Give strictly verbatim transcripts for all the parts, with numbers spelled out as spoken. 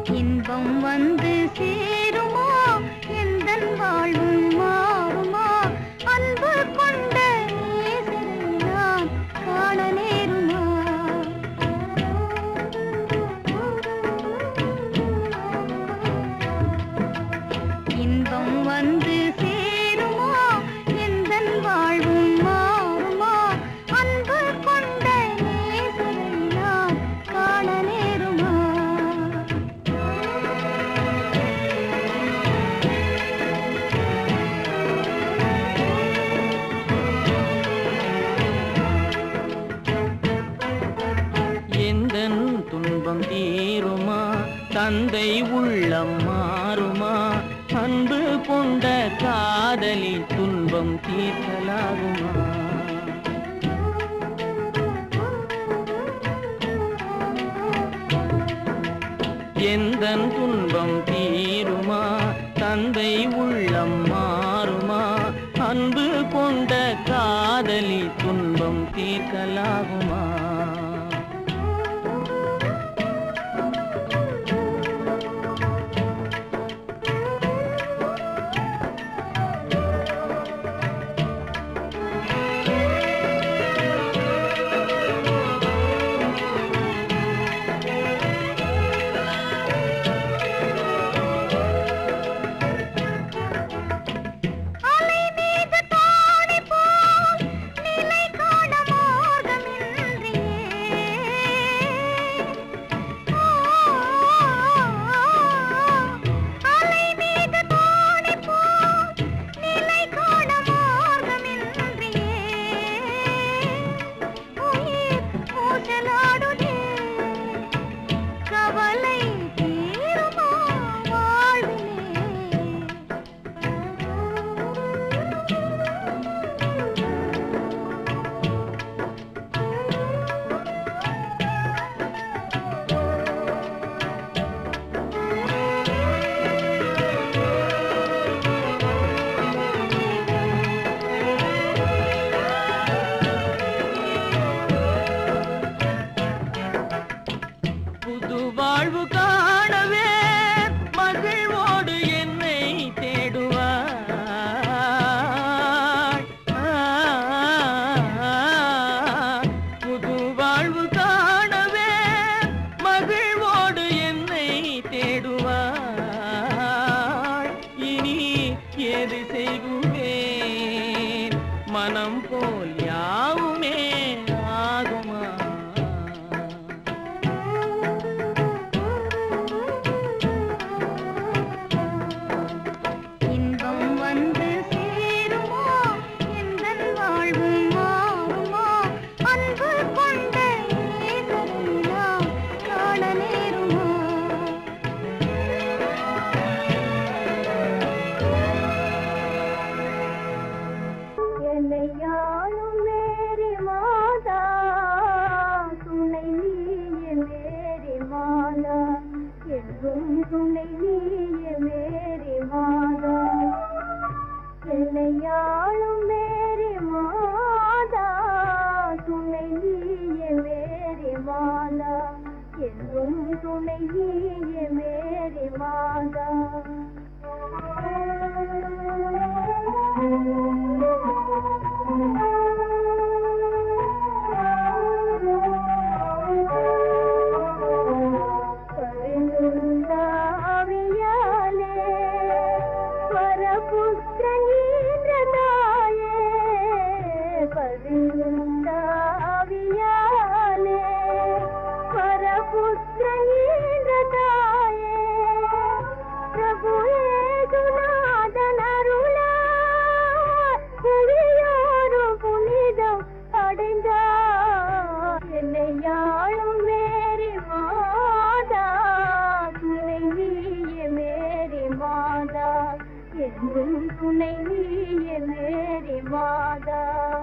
இன்பம் வந்து சேருமா எந்தன் வாழ்வும் மாறுமா அன்பு கொண்ட நேசரை நான் காண நேருமா இன்பம் வந்து சேருமா எந்தன் வாழ்வும் மாறுமா அன்பு கொண்ட நேசரை நான் காண நேருமா எந்தன் துன்பம் தீருமா தந்தை உள்ளம் மாறுமா அன்பு கொண்ட காதலி துன்பம் தீர்க்கலாகுமா எந்தன் துன்பம் தீருமா தந்தை உள்ளம் மாறுமா அன்பு கொண்ட காதலி துன்பம் தீர்க்கலாகுமா வாழ்வு காணவே மகிழ்வோடு என்னை தேடுவாய் புது வாழ்வு காணவே மகிழ்வோடு என்னை தேடுவாய் இனி ஏது செய்குவேன் மனம் போல் யாவுமே ஆகுமா துணை நீயே மேரி மாதா என்னையாளும் மேரி மாதா துணை நீயே மேரி மாதா என்றும் துணை நீயே மேரி மாதா என்னையாளும் மேரி மாதா துணை நீயே மேரி மாதா என்றும் துணை நீயே மேரி மாதா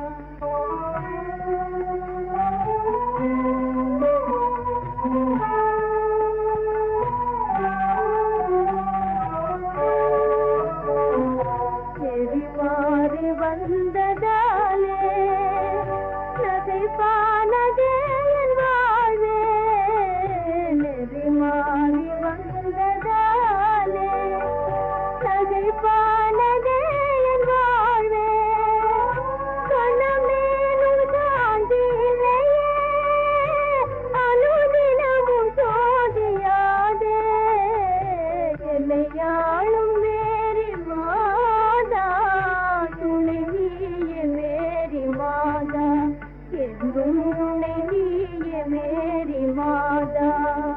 எரிமாறி வந்ததாலே நகைப்பானதே என் வாழ்வே நெறிமாறி வந்த கசப்பானதே என் வாழ்வே கணமேலும் சாந்தி இல்லையே அனுதினமும் சோதியாதே என்னையாளும் மேரி மாதா துணை நீயே மேரி மாதா என்றும் துணை நீயே மேரி மாதா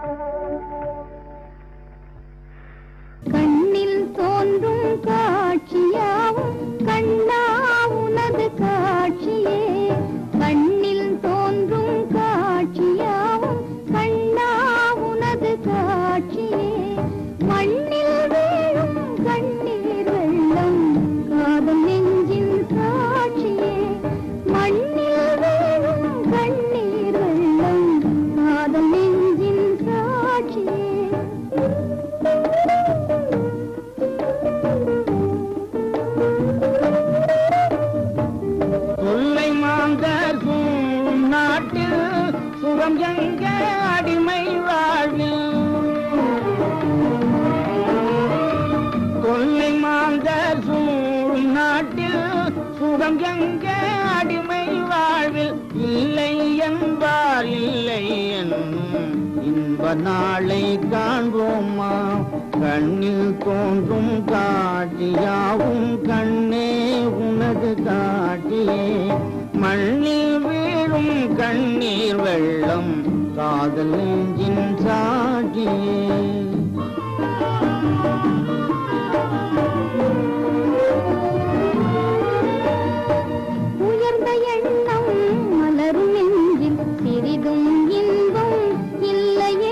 கண்ணில் தோன்றும் காட்சியாவும் கண்ணா உனது காட்சியே கண்ணில் தோன்றும் காட்சியாவும் கண்ணா உனது காட்சியே மண்ணில் வீழும் கண்ணீர் வெள்ளம் காதல் நெஞ்சின் சாட்சியே மண்ணில் வீழும் கண்ணீர் வெள்ளம் காதல் நெஞ்சின் சாட்சியே தொல்லை மாந்தர் சூழும் நாட்டில் சுகம் எங்க அடிமை வாழ்வில் தொல்லை மாந்தர் சூழும் நாட்டில் சுகம் எங்க அடிமை வாழ்வில் இல்லை என்பார் இல்லை என்னும் இன்ப நாளை காண்போமா கண்ணில் தோன்றும் காட்சியாவும் கண்ணே உனது காட்சியே மண்ணில் வீழும் கண்ணீர் வெள்ளம் காதல் நெஞ்சின் சாட்சியே உயர்ந்த எண்ணம் மலரும் நெஞ்சில் சிறிதும் இன்பம் இல்லையே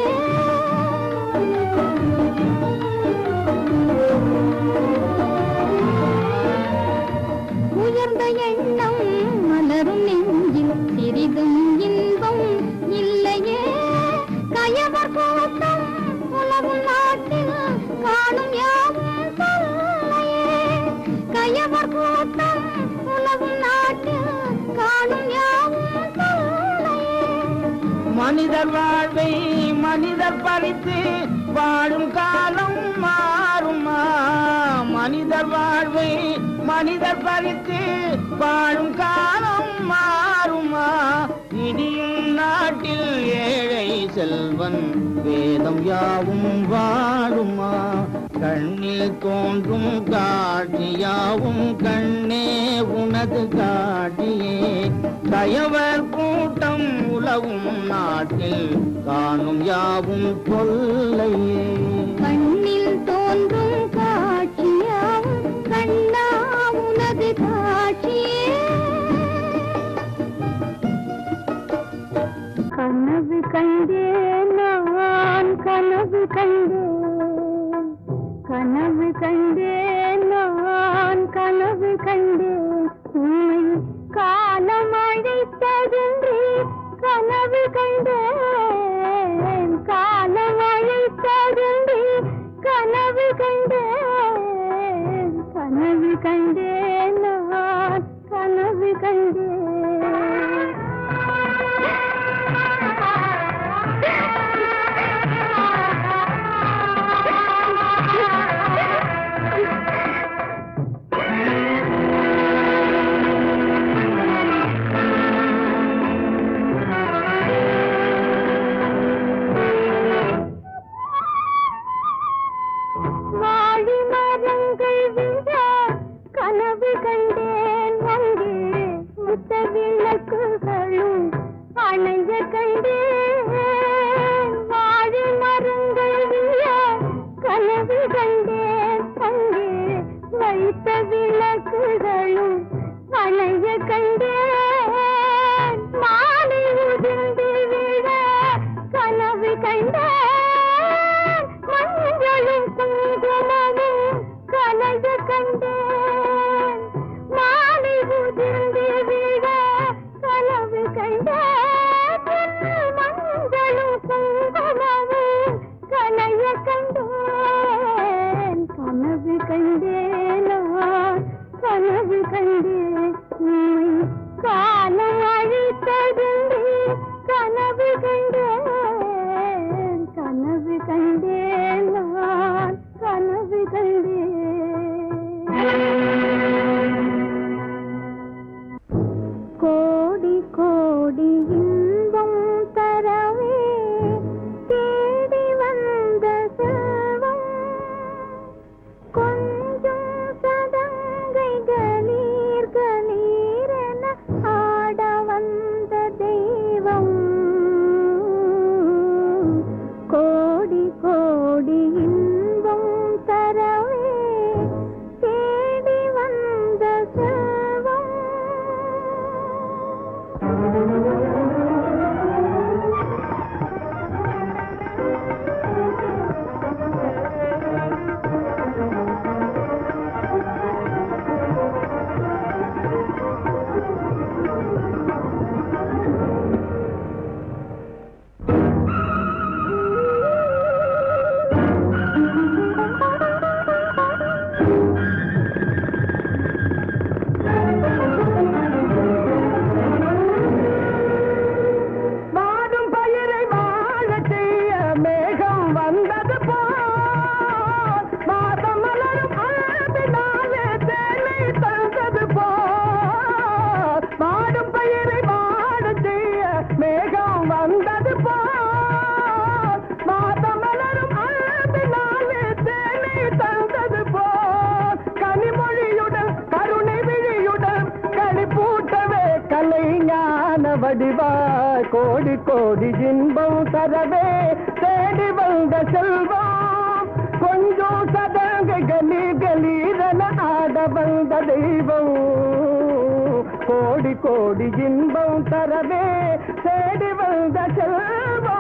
உயர்ந்த எண்ணம் மலரும் நெஞ்சில் சிறிதும் இன்பம் இல்லையே கயவர் கூட்டம் உலகும் நாட்டில் காணும் யாவும் சொல்லையே கயவர் கூட்டம் உலகும் நாட்டில் காணும் யாவும் சொல்லையே மனிதர் வாழ்வை மனிதர் பறித்து வாழும் காலம் மாறுமா மனிதர் வாழ்வை மனிதர் பறித்து வாழும் காலம் மாறுமா இடியும் நாட்டில் ஏழை செல்வன் வேதம் யாவும் வாழுமா கண்ணில் தோன்றும் காட்சியாவும் கண்ணே உனது காட்சியே கயவர் கூட்டம் உலவும் நாட்டில் காணும் யாவும் கொல்லையே கண்ணில் தோன்றும் காட்சியாவும் கண்ணா உனது காட்சியே கனவு கண்டேன் நான் கனவு கண்டேன் கனவு கண்டேன் நான் கனவு கண்டேன் உன்னை காலம் அழைத்ததென்று கனவு கண்டேன் காலம் அழைத்ததென்று கனவு கண்டேன் கனவு கண்டேன் நான் கனவு கண்டேன் வாழி மரங்கள் விழ கனவு கண்டேன் அங்கே முத்த விளக்குகளும் அணைய கண்டேன் வாழி மரங்கள் விழ கனவு கண்டேன் அங்கே வைத்த விளக்குகளும் அணைய கண்டேன் மாலை உதிர்ந்து விழ கனவு கண்டேன் மஞ்சளும் குங்குமமும் கலைய கண்டேன் மாலை உதிர்ந்து விழ கனவு கண்டேன் மஞ்சளும் குங்குமமும் கலைய கண்டேன் கனவு கண்டேன் நான் கனவு கண்டேன் உம்மை கோடி இன்பம் தரவே தேடி வந்த செல்வம். வடிவாய் கோடி கோடி இன்பம் தரவே தேடி வந்த செல்வம். கொஞ்சம் சதங்க கலி கலீரன ஆட வந்த தெய்வம். கோடி கோடி இன்பம் தரவே தேடி வந்த செல்வம்.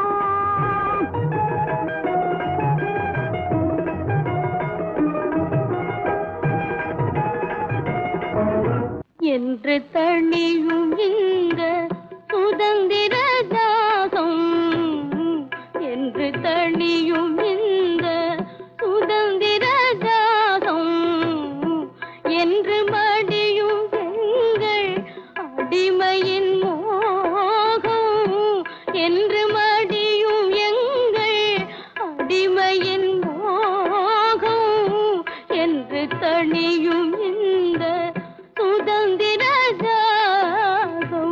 என்று தணியும் இந்த சுதந்திர தாகம், என்று தணியும் இந்த சுதந்திர தாகம், என்று மடியும் எங்கள் அடிமையின் மோகம், என்று மடியும் எங்கள் அடிமையின் மோகம், என்று தணியும் இந்த சுதந்திர தாகம்.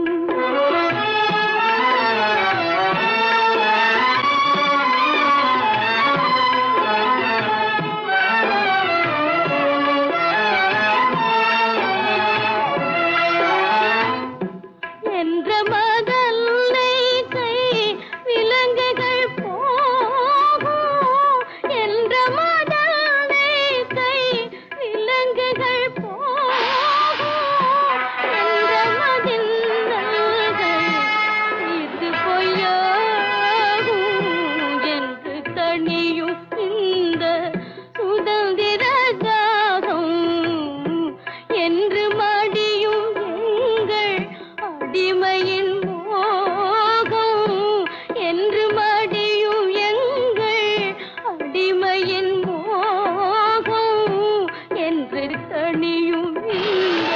என்ற மதல்லை கை விலங்குகள் போகும், என்ற மதல்லை கை விலங்குகள் போகும், என்ற மதில்கள் இது பொய்யாகும், என்று தணியும் இந்த சுதந்திர தாகம், என்று மடியும் எங்கள் அடிமையின் மோகம், என்று மடியும் எங்கள் அடிமையின் மோகம், என்று தணியும் இந்த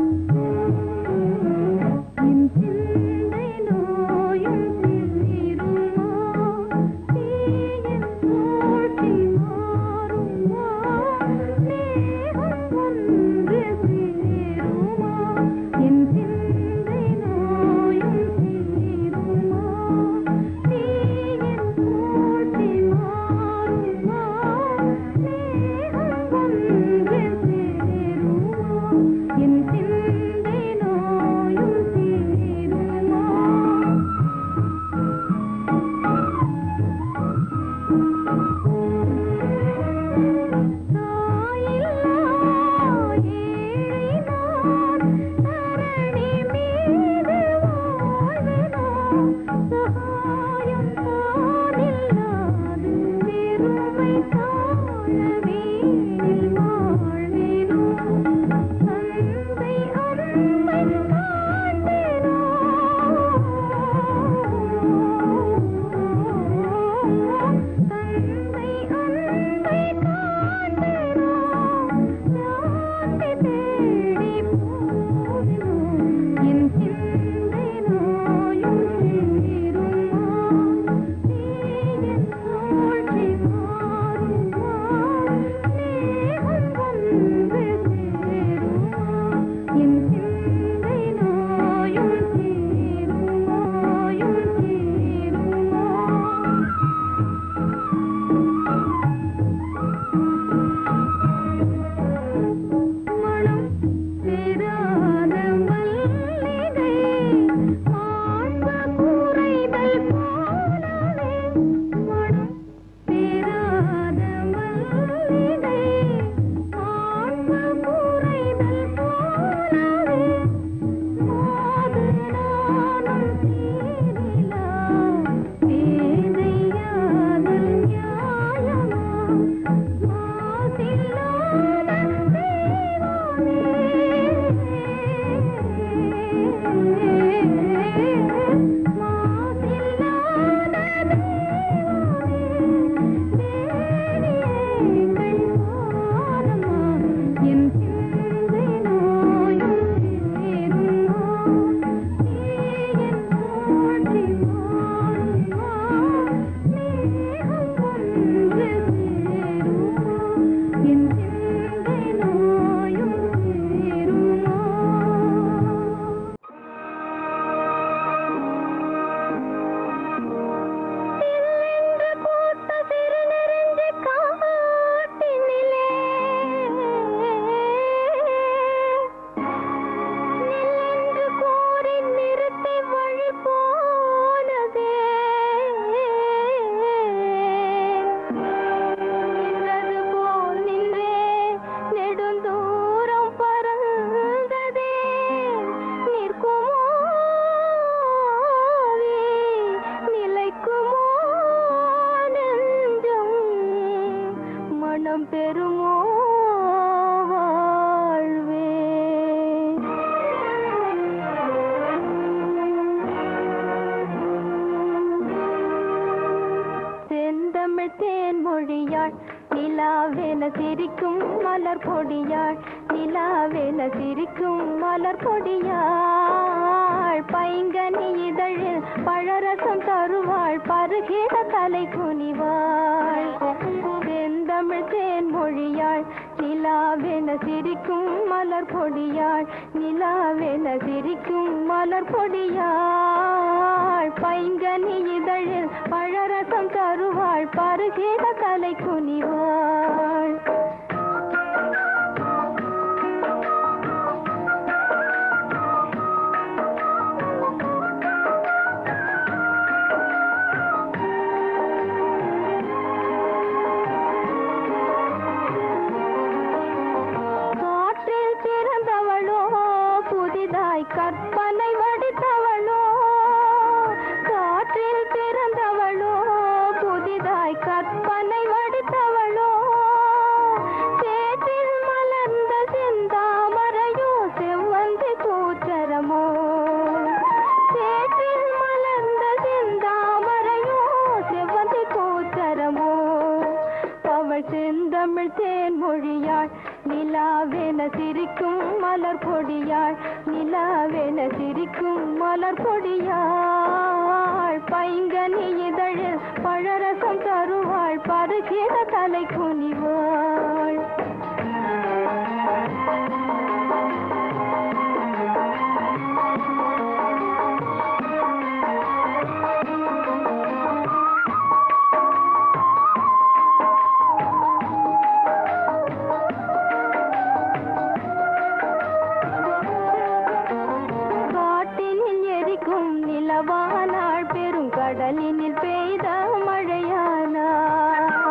என் சிந்தை நோயும் சிறு கொடியாள் நிலாவென சிரிக்கும் மலர் கொடியாள் நிலாவென சிரிக்கும் மலர் கொடியாள் பைங்கனி இதழில் பழரசம் தருவாள் பருகிட தலை குனிவாள் செந்தமிழ் தேன் மொழியாள் நிலாவென சிரிக்கும் மலர் கொடியாள் நிலாவென சிரிக்கும் மலர் கொடியாள் பைங்கனி இதழில் பழரசம் தருவாள் பருகிட தலை குனிவாள் கற்பனை வடித்தவளோ காற்றில் பிறந்தவளோ புதிதாய் கற்பனை வடித்தவளோ சேற்றில் மலர்ந்த செந்தாமரையோ செவ்வந்தி கூச்சரமோ சேற்றில் மலர்ந்த செந்தாமரையோ செவ்வந்தி கூச்சரமோ அவள் செந்தமிழ் தேன் மொழியாள் நிலாவென சிரிக்கும் மலர் கொடியாள் நிலாவென சிரிக்கும் மலர் கொடியாள் பைங்கனி இதழில் பழரசம் தருவாள் பருகிட தலை குனிவாள் நிலவானாள் பெரும் கடலினில் பெய்த மழையானாள்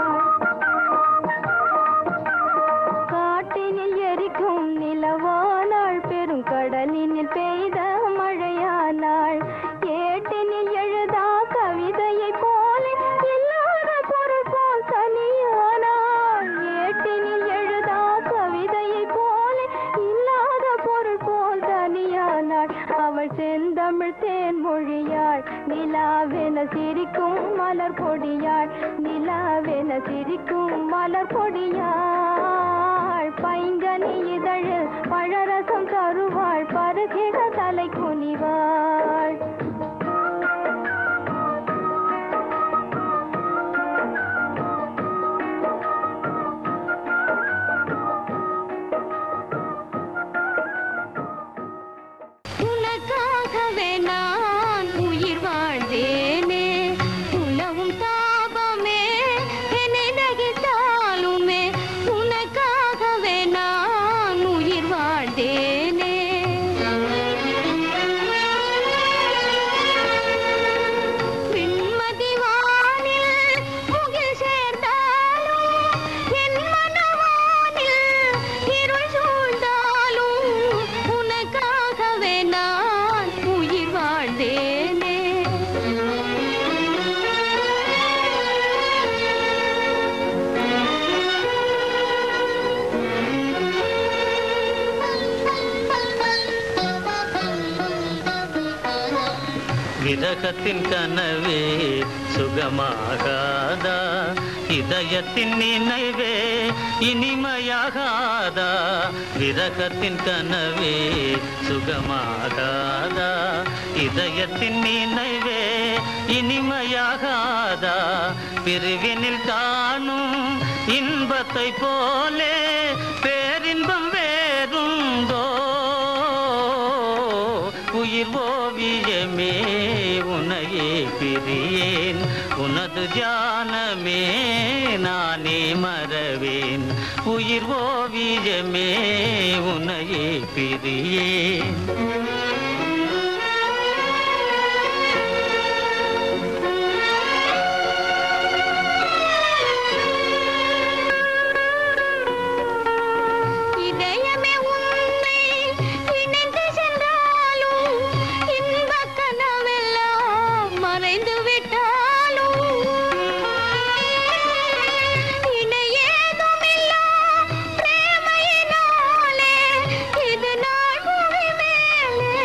காட்டினில் எரிக்கும் நிலவானாள் பெரும் கடலினில் பெய்த மழையானாள் ஏட்டினில் எழுதா கவிதையை போல இல்லாத பொருள் போல் தனியானாள் ஏட்டினில் எழுதா கவிதையை போல இல்லாத பொருள் போல் தனியானாள் அவள் செந்தமிழ் தேன் மொழியாள் நிலாவென சிரிக்கும் மலர் கொடியாள் நிலாவென சிரிக்கும் மலர் கொடியாள் பைங்கனி இதழில் பழரசம் தருவாள் பருகிட தலை குனிவாள் உனக்காகவே நான் உயிர் வாழ்ந்தேனே உலவும் தாபமே என்னை நகித்தாலுமே உனக்காகவே நான் உயிர் வாழ்ந்தேனே விண்மதி வானில் முகில் சேர்ந்தாலும் என் மனவானில் இருள் சூழ்ந்தாலும் உனக்காகவே நான் உயிர் வாழ்ந்தேனே விரகத்தின் கனவே சுகமாகாதா இதயத்தின் நினைவே இனிமையாகாதா விரகத்தின் கனவே சுகமாகாதா இதயத்தின் நினைவே இனிமையாகாதா பிரிவினில் காணும் இன்பத்தை போலே பேரின்பம் வேறுண்டோ உயிர் ஓவியமே உனையே பிரியேன் உனது தியானமே நானே மறவேன் உயிர் ஓவியமே உனையே பிரியேன் இதயமே உன்னை இணைந்து சென்றாலும் இன்பக் கனவெல்லாம் மறைந்து விட்டாலும் இணையேதுமில்லா பிரேமையினாலே இது நாள் புவி மேலே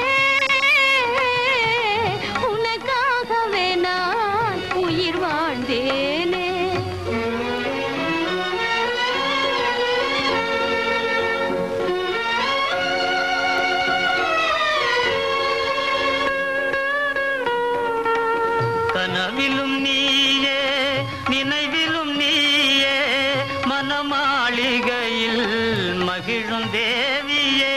உனக்காகவே நான் உயிர் வாழ்ந்தேனே கனவிலும் நீயே நினைவிலும் நீயே மனமாளிகையில் மகிழும் தேவியே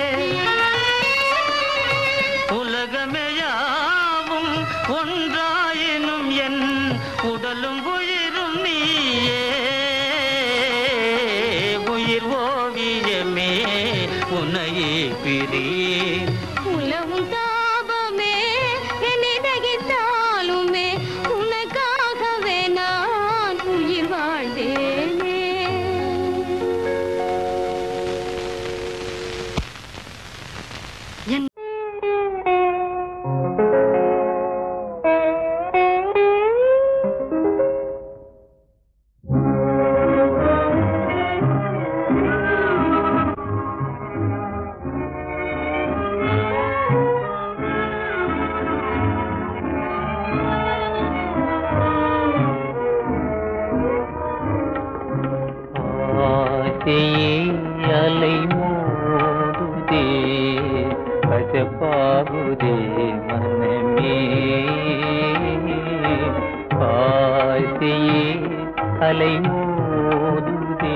உலகமையாவும் ஒன்றாயினும் என் உடலும் உயிரும் நீயே உயிர் ஓவியமே உன்னையே பிரியேன் உலகும் தாபமே என்னை தகித்தாலுமே உனக்காகவே நான் உயிர் வாழ்ந்தேனே அலை மோதுதே கசப்பாகுதே மனமே ஆசையே அலை மோதுதே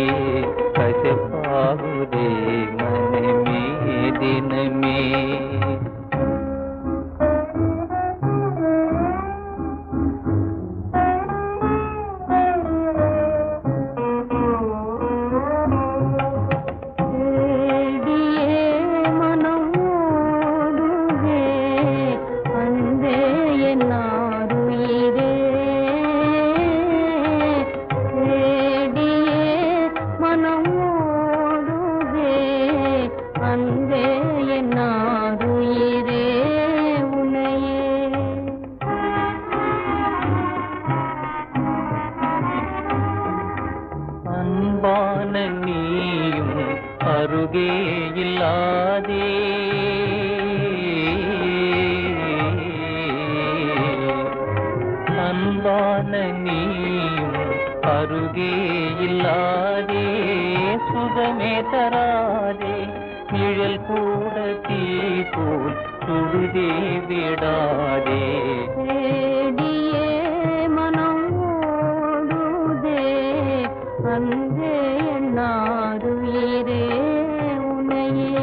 கசப்பாகுதே மனமே தினமே அன்பான நீயும் அருகே இல்லாதே அன்பான நீயும் அருகே இல்லாதே சுகமே தராதே நிழல் கூட தீ போல் சுடுதே விடாதே அன்பே என்னாருயிரே உன்னையே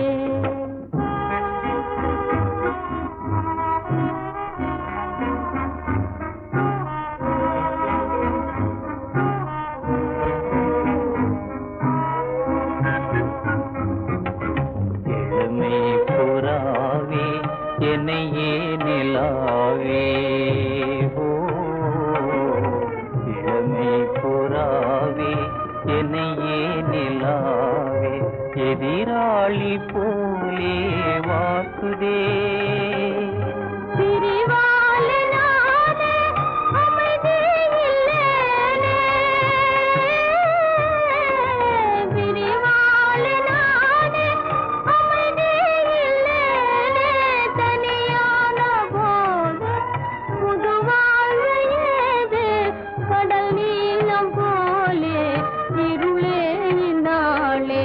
இளமை புறாவே என்னையே நிலாவே இளமை புறாவே என்னையே நிலாவே எதிராளி போலே வாக்குதே பிரிவாளனானே அமைதி இல்லேனே பிரிவாளனானே அமைதி இல்லேனே தனியான போது புது வாழ்வு ஏது கடல் நீளம் போலே இருளே இந்நாளே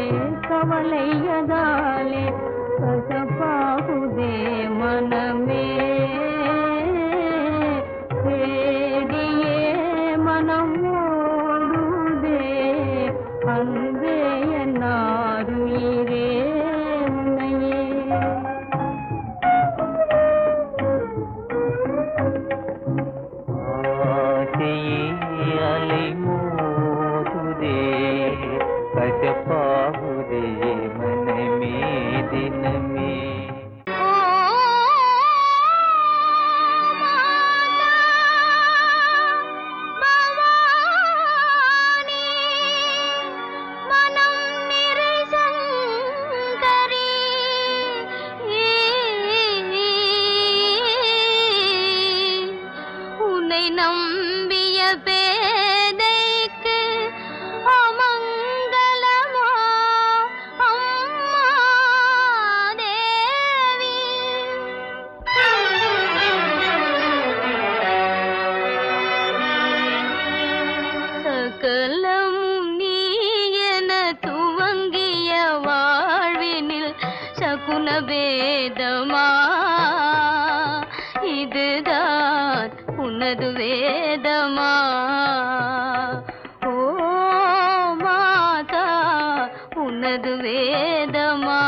கவலையதாலே கசப்பாகுதே மனமே தேடியே மனம் ஓடுதே அன்பே என்னாருயிரே உன்னையே ஆசையே அலை மோதுதே கசப்பாகுதே மனமே தினமே நம்பிய பேதைக்கு அமங்கலமோ அம்மா தேவி சகலமும் நீ என துவங்கிய வாழ்வினில் சகுன வேதமா இதுதான் உனது வேதமா ஓ மாதா உனது வேதமா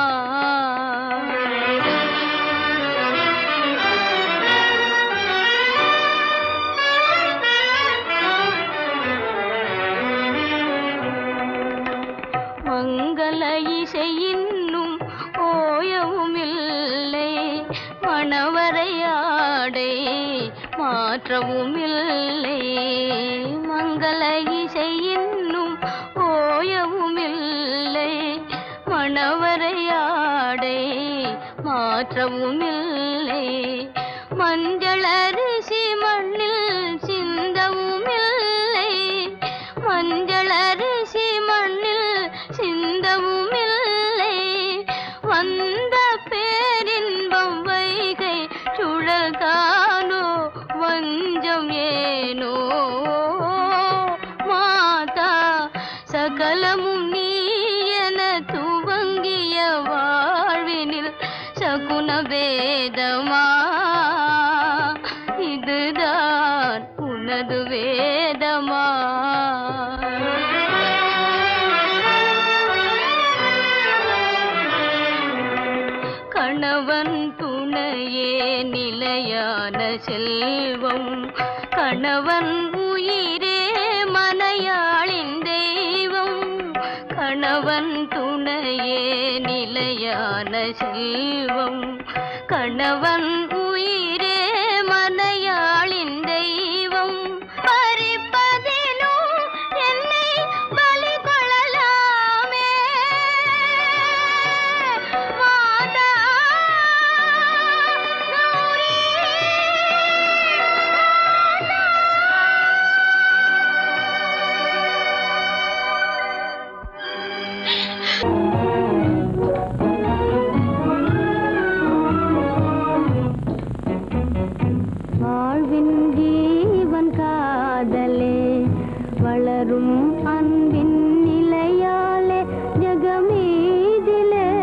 மங்கள இசை இன்னும் ஓயவும் இல்லை மணவரையாடை மாற்றவும் இல்லை மங்கள இசை இன்னும் ஓயவும் இல்லை மணவரையாடை மாற்றவும் இல்லை மஞ்சள் அரிசி மண்ணில் சிந்தவும் இல்லை மஞ்சள் அரிசி மண்ணில் சிந்தவும் இல்லை வந்த பேரின்பம் வைகை சுழல்தானோ வஞ்சம் ஏனோ மாதா சகலமும் நீ என துவங்கிய வாழ்வினில் சகுன வேதமா இதுதான் உனது வேதமா கணவன் துணையே நிலையான செல்வம் கணவன் உயிரே மனையாளின் தெய்வம் கணவன் துணையே நிலையான செல்வம் கணவன் உயிரே மனையாளின் தெய்வம் பறிப்பதிலோ என்னை பலி கொள்ளலாமே மாதா கௌரி வாழ்வின் ஜீவன் காதலே வளரும் அன்பின் நிலையாலே ஜகமீதிலே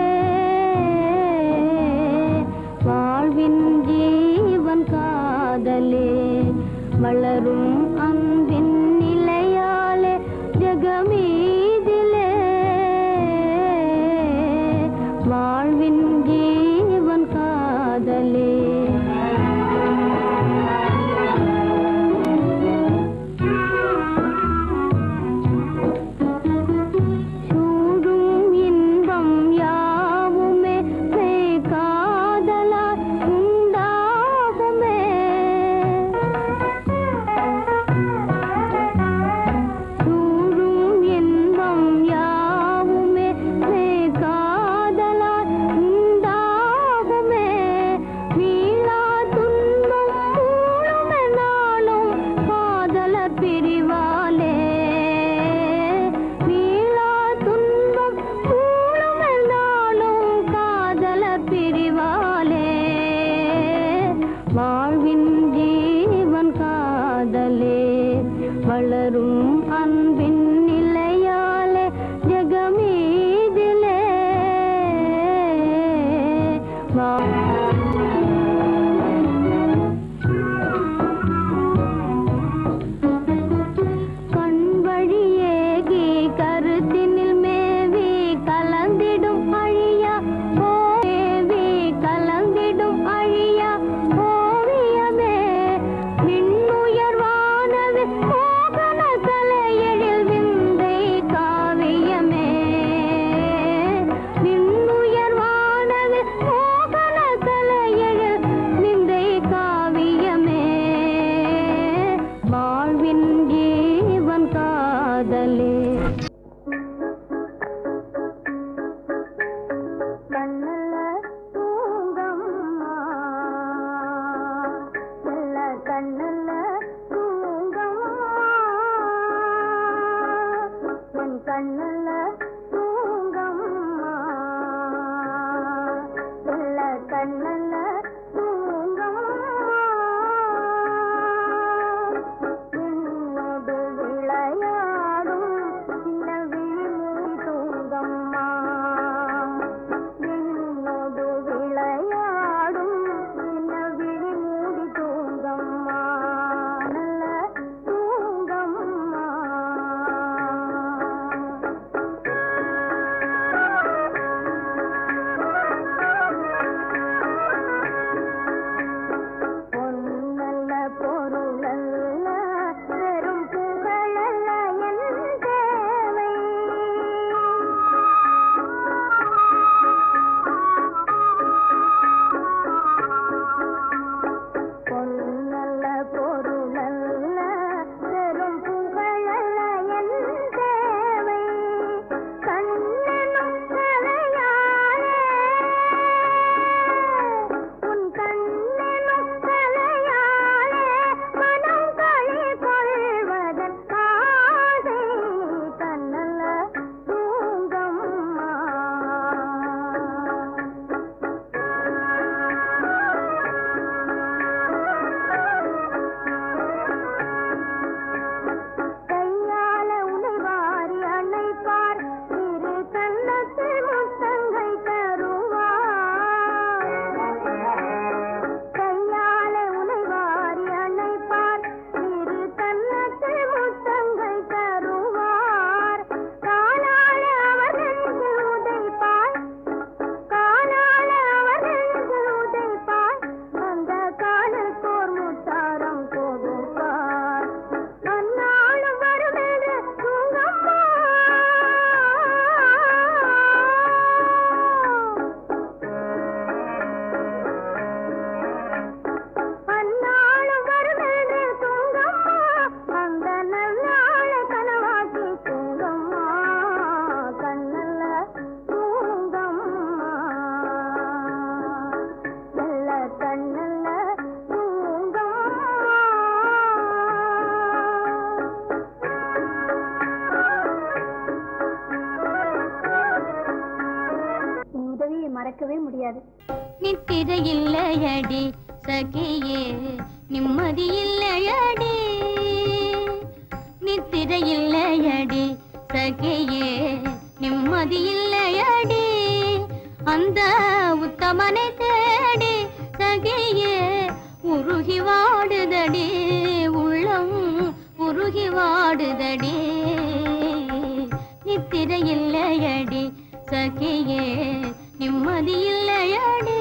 வாழ்வின் ஜீவன் காதலே வளரும் அன்பின் நிலையாலே ஜகமீதிலே வாழ்வின் ஜீவன் காதலே சூடும் இன்பம் யாவுமே மெய் காதலால் உண்டாகுமே சூடும் இன்பம் யாவுமே மெய் காதலால் உண்டாகுமே மீளா துன்பம் மூழுமே நாளும் காதலர் பிரிவாலே மீளா துன்பம் மூழுமே நாளும் காதலர் பிரிவாலே வாழ்வின் ஜீவன் காதலே வளரும் அன்பின் நிலையாலே ஜகமீதிலே கண் வழியேகி கருத்தினில் மேவி கலந்திடும் அழியா மேவி கலந்திடும் அழியா ஓவியமே விண்ணுயர்வானது மோகன தலையெழில் விந்தை காவியமே விண்ணுயர்வானது மோகன தலையெழில் விந்தை காவியமே வாழ்வின் ஜீவன் காதலே கண்ணல்ல தூங்கம்மா செல்ல கண்ணல்ல தூங்கம்மா என் கண்ணல்ல தூங்கம்மா செல்ல கண்ணல்ல தூங்கம்மா என்னோடு விளையாடும் சின்ன விழிமூடி தூங்கம்மா என்னோடு விளையாடும் சின்ன விழிமூடி தூங்கம்மா தெரியாது. நித்திர இல்லையடி சகியே நிம்மதி இல்லையடி, நித்திர இல்லையடி சகியே நிம்மதி இல்லையடி, அந்த உத்தமனை தேடி சகியே உருகி வாடுதடி உள்ளம் உருகி வாடுதடி, நித்திர இல்லையடி சகியே நிம்மதி இல்லையடி.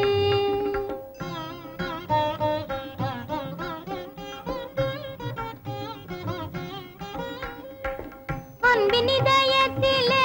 அன்பின் இதயத்திலே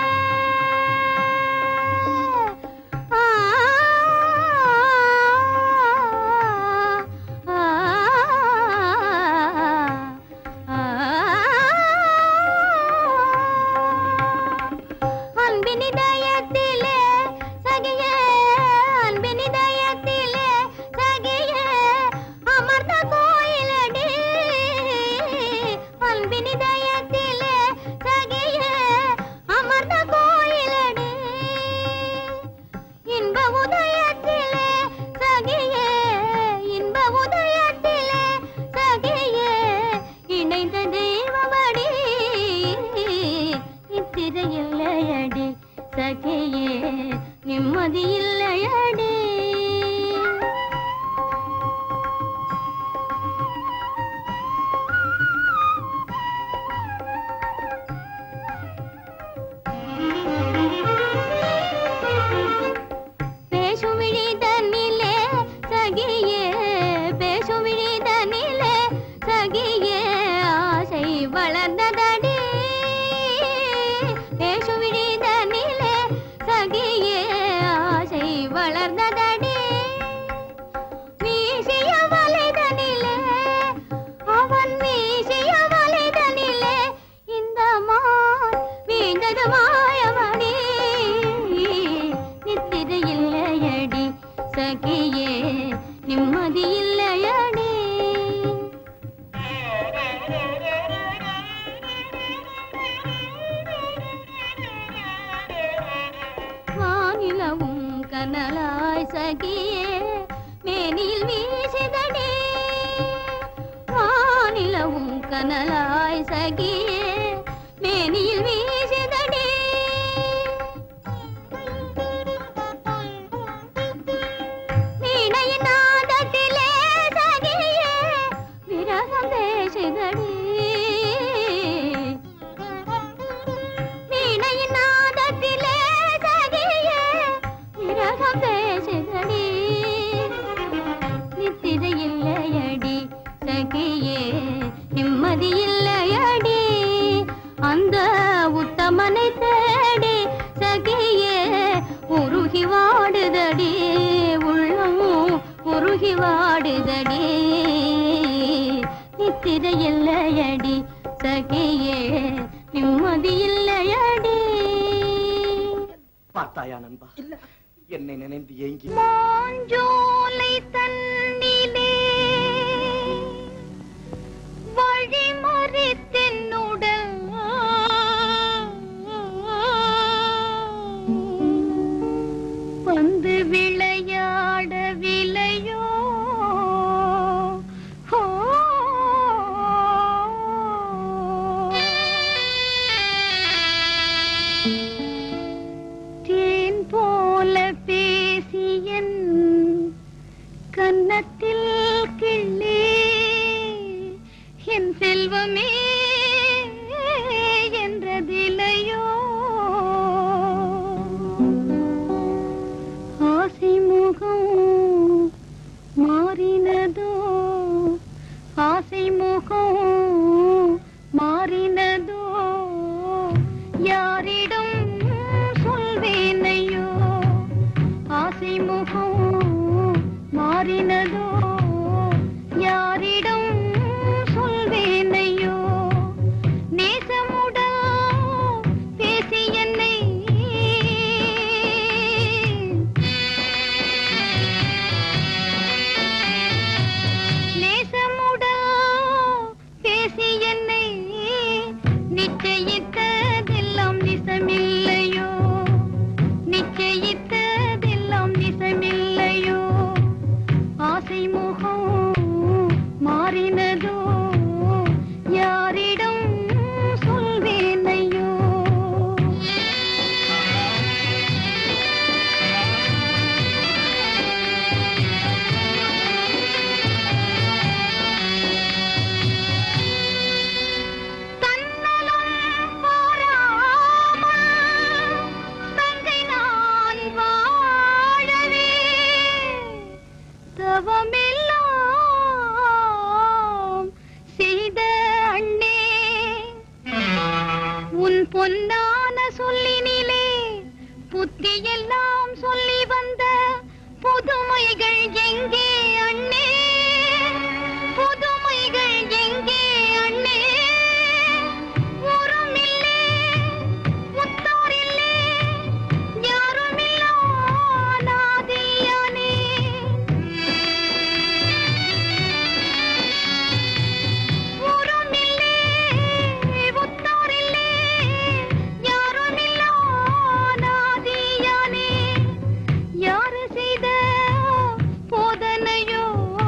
நிம்மதி இல்லையடி. பேசும் விழிதனிலே சகியே பேசும் விழிதனிலே சகியே ஆசை வளர்ந்ததடி, பேசும் விழிதனிலே சகியே ஆசை வளர்ந்ததடி, வீசிய வலைதனிலே அவன் வீசிய வலைதனிலே இந்த மான் வீழ்ந்தது மாயவடி, நித்திர இல்லையடி சகியே நிம்மதி இல்லையடி. வானிலவும் கனலாய் சகியே மேனில் வீசிதடி, வானிலவும் கனலாய் சகியே மேனில் வீசிதடி, வீணையின் நாதத்திலே சகியே விரகம் பேசுதடி, வீணையின் நாதத்திலே சகியே விரகம் பேசுதடி, நித்திர இல்லையடி சகியே நிம்மதி இல்லையடி, அந்த உத்தமனை தேடி சகியே உருகி வாடுதடி உள்ளம் உருகி வாடுதடி, நித்திர இல்லையடி சகியே நிம்மதி இல்லையடி. பார்த்தாயா நண்பா, என்னை நினைந்து ஏங்கி மாஞ்சோலை தன்னிலே வழிமறித்தென்னுடல் வந்து விளையாடவில்லையோ, ஓ தேன் போல பேசியன் கன்னத்தில் கிள்ளி என் செல்வமே என்றதிலையோ, ஆசை முகம் மாறினதோ ஆசை முகம் மாறினதோ யாரிடம் சொல்வேனையோ, ஆசை முகம் மாறினதோ யாரிடம் சொல்வேனையோ, நேசமுடன் பேசி என்னை நேசமுடன் புத்தியெல்லாம் சொல்லி வந்த புதுமைகள் எங்கே அண்ணே புதுமைகள் எங்கே அண்ணே ஊரும் இல்லே உத்தார் இல்லே யாரும் இல்லா நாதியானே ஊரும் இல்லே உத்தார் இல்லே யாரும் இல்லா நாதியானே யாரு செய்த போதனையோ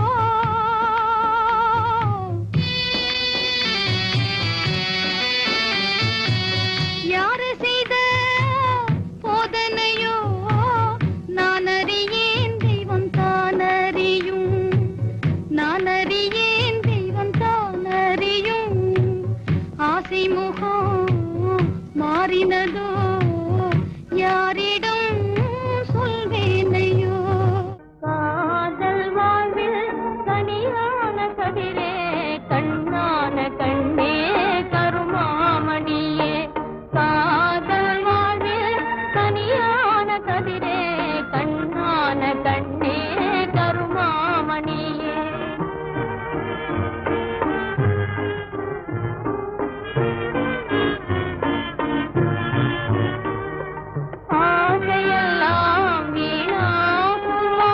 யாரு செய்த போதனையோ நான் அறியேன் தெய்வம் தான் அறியும் நான் அறியேன் தெய்வம் தான் அறியும் ஆசை முகம் மாறினதோ யாரிடம் சொல்வேனையோ காதல் வாழ்வில் கனியான கதிரே கண்ணான கண்ணே கருமாமணியே காதல் வாழ்வில் கனியான கதிரே கண்ணான கண்ணே கருமாமணியே ஆசையெல்லாம் வீணாகுமா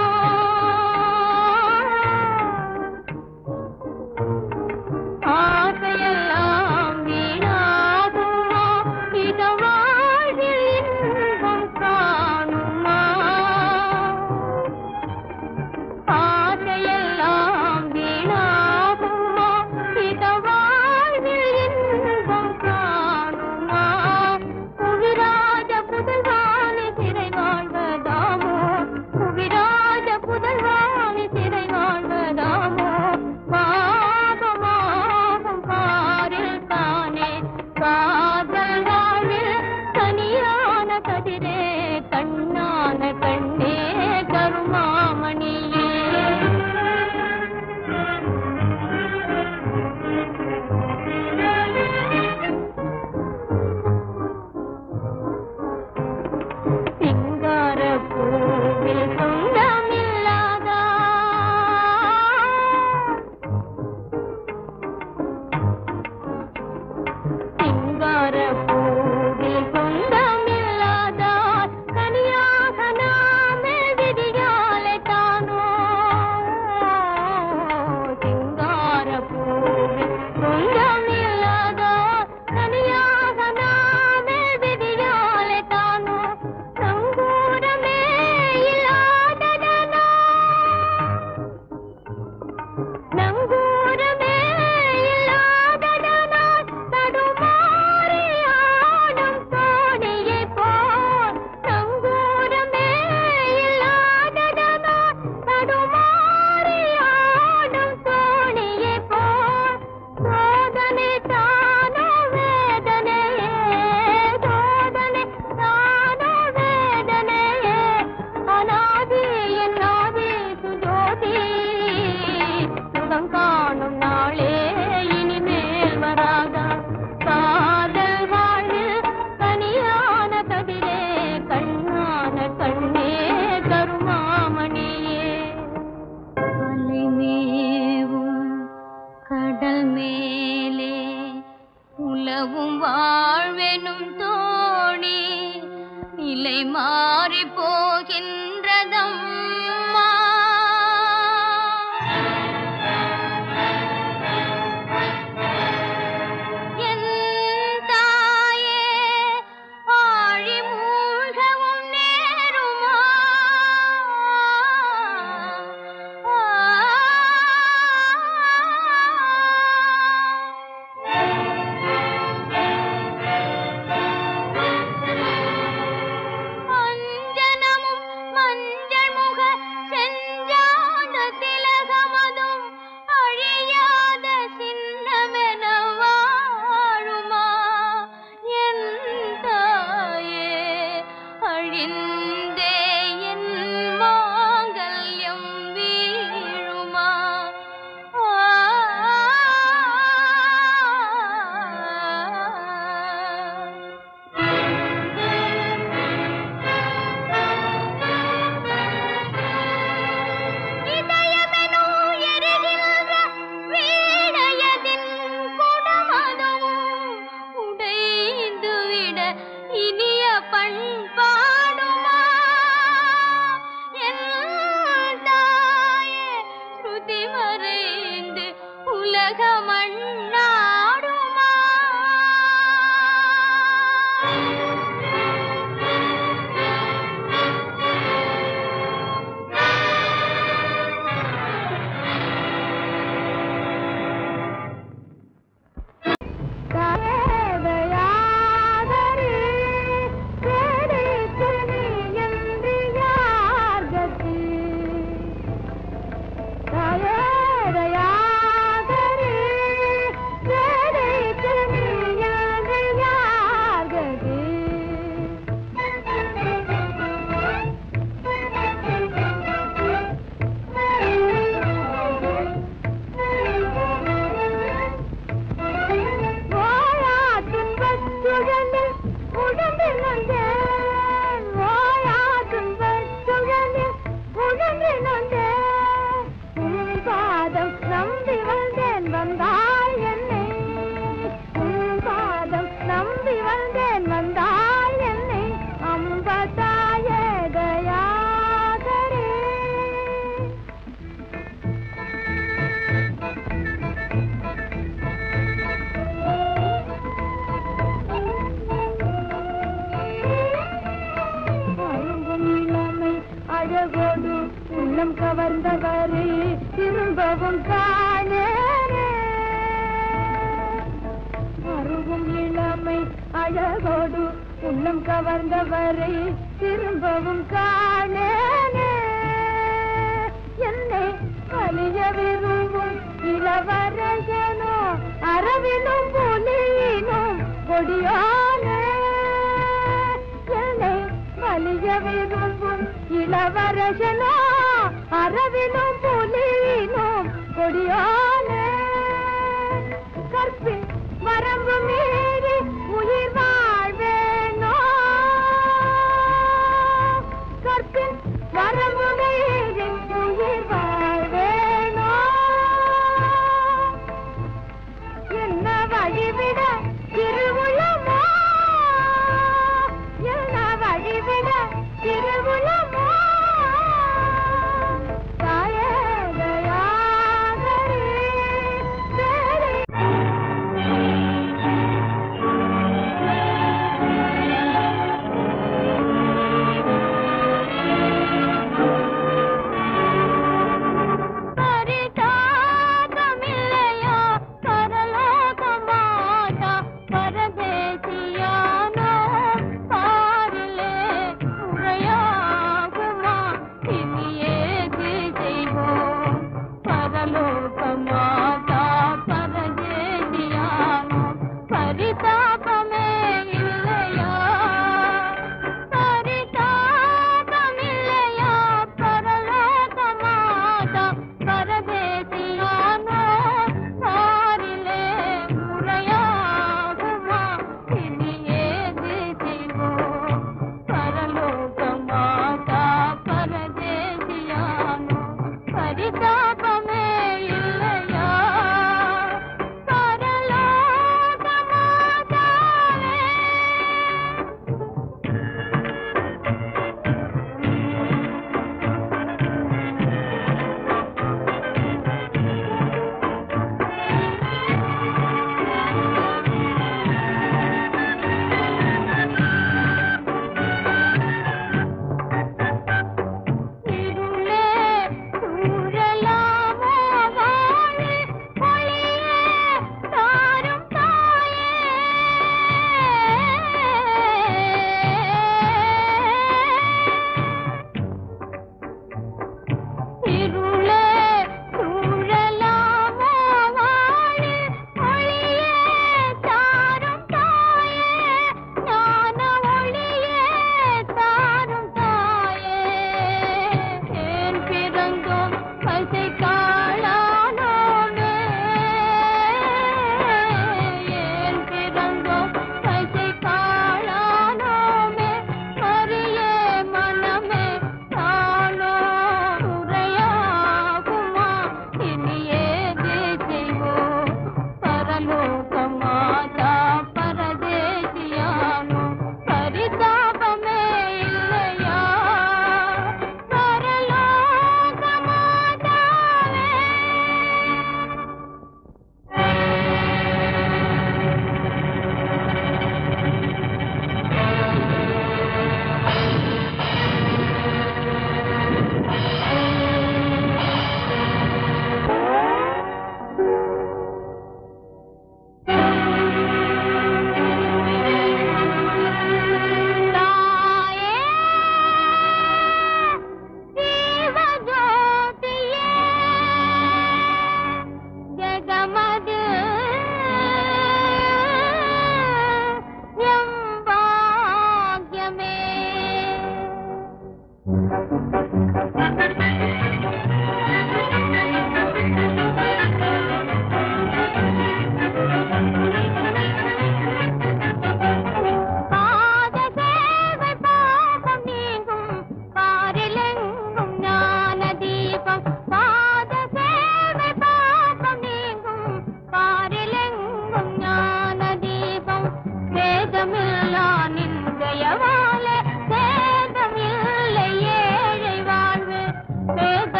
ஆசையெல்லாம் வீணாகுமா இத வாழ்வில் இன்பம் காணுமா ஆசையெல்லாம் வீணாகுமா இத வாழ்வில் இன்பம் காணுமா புவிராஜ புதல்வாணி சிறை வாழ்வதாமோ புவிராஜ புதல்வாணி சிறை வாழ்வதாமோ பாபமாகும் பாரில் தானே காதல் வாழ்வில் தனியான கதிரே கண்ணான கண்ணே கருமாமணியே சிங்கார பூவில் சொந்தமில்லாதா சிங்கார பூவில் சொந்தமில்லாதா தனியாக நாமே விதியாலே தானோ சிங்கார பூவில் சொந்தமில்லாதா தனியாக நாமே விதியாலே தானோ சங்கூரமே இல்லாததனா நங்கூரமே இல்லாததனா தடுமாறி ஆடும் தோணியை போல் நங்கூரமே இல்லாததனா தடுமாறி ஆடும் தோணியை போல் சோதனை தானோ வேதனையே சோதனை தானோ வேதனையே அநாதி என் ஆதி சுஜோதி சுகம் காணும் நாளே இனிமேல் வராதா காதல் வாழ்வில் தனியான கதிரே கண்ணான கண்ணே கருமாமணியே அலைமேவும் கடல் மேலே உலவும் வாழ்வெனும் தோணி நிலை மாறி போகின்றதம்மா என் தாயே ஆழி மூழ்கவும் நேருமா அஞ்சனமும் திரும்பவும் காணேனே அருகும் இளமை அழகோடு உள்ளம் கவர்ந்தவரை திரும்பவும் காணேனே என்னை வலிய விரும்பும் இளவரசனோ அரவிலும் புலியினும் கொடியோனே என்னை வலிய விரும்பும் இளவரசனோ அரவிலும் புலியினும் கொடியோனே